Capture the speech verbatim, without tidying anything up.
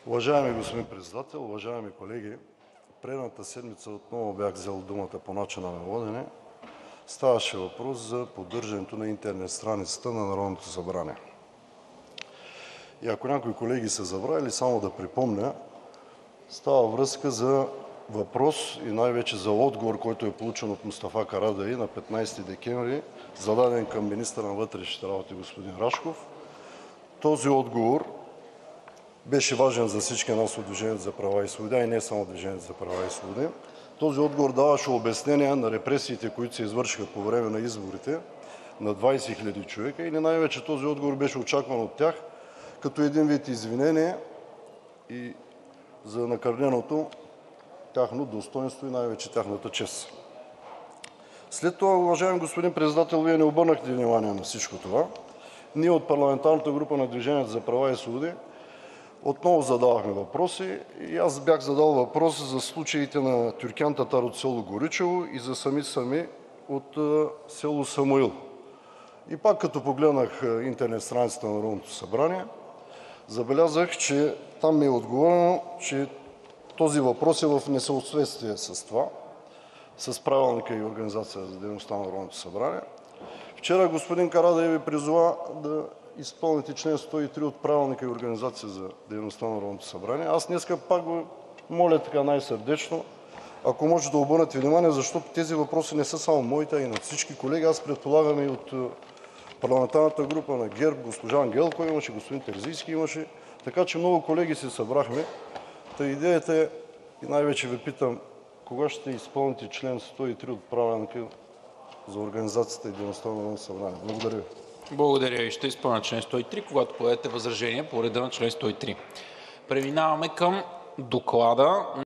Уважаеми господин Председател, уважаеми колеги! Предната седмица отново бях взел думата по начина на водене. Ставаше въпрос за поддържането на интернет страницата на Народното събрание. И ако някои колеги са забравили, само да припомня, става връзка за въпрос и най-вече за отговор, който е получен от Мустафа Карадайъ на петнайсети декември, зададен към министъра на вътрешните работи господин Рашков. Този отговор беше важен за всички нас от Движението за права и свободи, и не само Движението за права и свободи. Този отговор даваше обяснение на репресиите, които се извършиха по време на изборите на двайсет хиляди човека, или най-вече този отговор беше очакван от тях като един вид извинение и за накърненото тяхно достойнство и най-вече тяхната чест. След това, уважаеми господин Председател, Вие не обърнахте внимание на всичко това. Ние от парламентарната група на Движението за права и свободи отново задавахме въпроси и аз бях задал въпрос за случаите на Тюркян Татар от село Горичево и за Сами Сами от село Самуил. И пак като погледнах интернет страницата на Народното събрание, забелязах, че там ми е отговорено, че този въпрос е в несъответствие с това, с Правилника и организацията за дейността на Народното събрание. Вчера господин Карадайъ Ви призова да изпълните член сто и три от Правилника и организация за дейността на Народното събрание. Аз днес пак го моля така най-сърдечно, ако може да обърнете внимание, защото тези въпроси не са само моите, а и на всички колеги. Аз предполагам и от парламентарната група на ГЕРБ, госпожа Ангелкова имаше, господин Терзийски имаше, така че много колеги се събрахме. Та идеята е, и най-вече Ви питам, кога ще изпълните член сто и три от Правилника за организацията и дейността на Народното събрание? Благодаря Ви. Благодаря Ви. Ще изпълня член сто и три, когато подадете възражение по реда на член сто и три. Преминаваме към доклада